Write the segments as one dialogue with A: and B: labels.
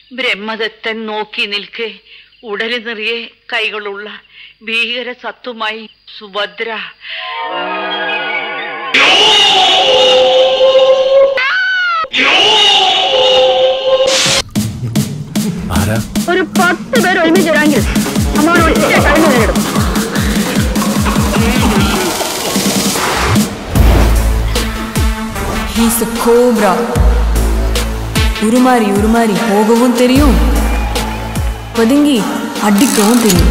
A: ബ്രഹ്മദത്തൻ നോക്കി നിൽക്കെ ഉടല് നിറയെ കൈകളുള്ള ഭീകര സത്തുമായി സുഭദ്ര.
B: ഒരു 10 പേര് ഒരുമിച്ച് വരാമെങ്കിൽ അമ്മ ഒറ്റ കഴിഞ്ഞു നേരിടും.
C: He's a cobra. ഉരുമാറി പോകവും തെരിയും, പതുങ്ങി അടിക്കവും തെരിയും.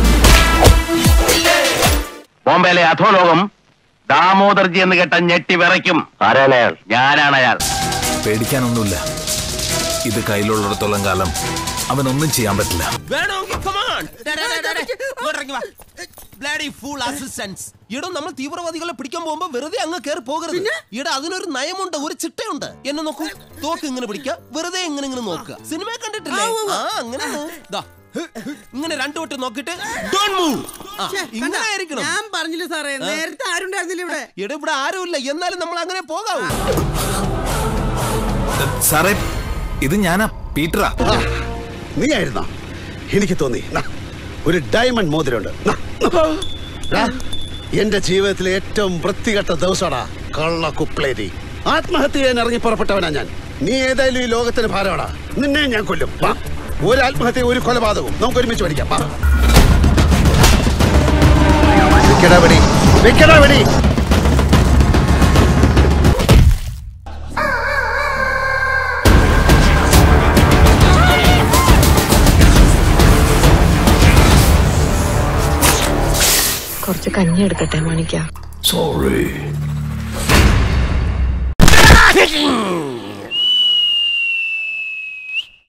D: ബോംബെയിലെ അധോലോകം ദാമോദർജി എന്ന് കേട്ട ഞെട്ടി വിറയ്ക്കും. ആരാണയാൾ? ഞാനാണ് അയാൾ.
E: പേടിക്കാനൊന്നുമില്ല. ഇത് കയ്യിലുള്ളിടത്തോളം കാലം അവനൊന്നും ചെയ്യാൻ പറ്റില്ല.
F: ഇവിടെ നമ്മൾ തീവ്രവാദികളെ പിടിക്കാൻ പോകുമ്പോ വെറുതെ അങ്ങ് കയറി പോകരുത്. ഇവിടെ അതിനൊരു നയമുണ്ട്, ഒരു ചിട്ടയുണ്ട്. എന്നെ നോക്കൂ, തോക്ക് ഇങ്ങനെ പിടിക്കുക, വെറുതെ ഇങ്ങനെ നോക്കുക. സിനിമ കണ്ടിട്ടില്ലേ? അങ്ങനെ ഇങ്ങനെ 2 വട്ടം നോക്കിട്ട് ഇങ്ങനെ ആയിരിക്കണം.
G: ഞാൻ പറഞ്ഞില്ല സാറേ, നേരത്തെ ആരുണ്ടായിരുന്നില്ല ഇവിടെ.
F: ഇവിടെ ആരുമില്ല, എന്നാലും നമ്മൾ അങ്ങനെ പോകാവൂ.
E: സാറേ, ഇത് ഞാനാ, പീറ്ററാ.
H: നീ ആയിരുന്നോ? എനിക്ക് തോന്നി ഒരു ഡയമണ്ട് മോതിരമുണ്ട്. എന്റെ ജീവിതത്തിലെ ഏറ്റവും വൃത്തികെട്ട ദിവസമാടാ കള്ള കുപ്ലേരി. ആത്മഹത്യ ചെയ്യാൻ ഇറങ്ങി പുറപ്പെട്ടവനാ ഞാൻ. നീ ഏതായാലും ഈ ലോകത്തിന് ഭാരമാടാ. നിന്നെ ഞാൻ കൊല്ലും. ഒരു ആത്മഹത്യ, ഒരു കൊലപാതകവും നമുക്ക് ഒരുമിച്ച് പഠിക്കാം. വെക്കടാ വെടി.
C: കുറച്ച് കഞ്ഞി എടുക്കട്ടെ മാണിക്ക.
E: സോറി.